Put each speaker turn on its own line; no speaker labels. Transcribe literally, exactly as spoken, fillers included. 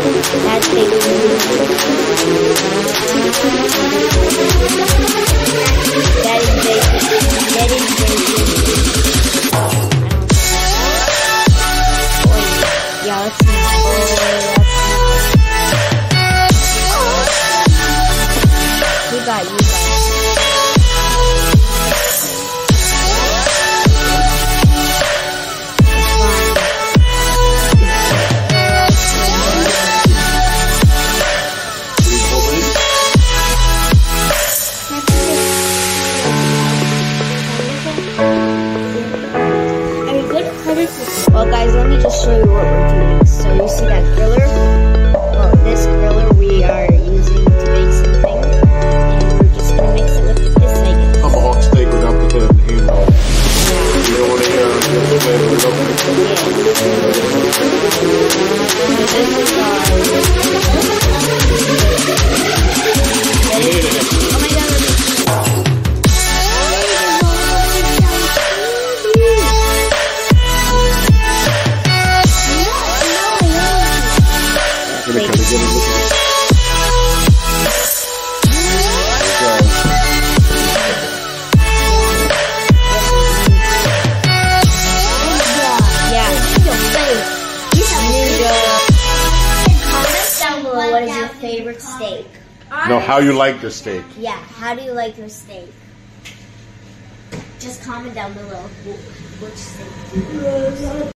That's fake news. That is racist. That is racist. Yeah, let's not. Oh, let's not. You got, you got. Well guys, let me just show you what we're doing. So you see that griller? Well, this griller we are using to bake something. And we're just going to mix it with this egg.
Tomahawk steak without the hand roll. You don't want to hear it.
This is our... Oh my god, what is your favorite steak?
No, how you like the steak?
Yeah, how do you like your steak? Just comment down below which steak.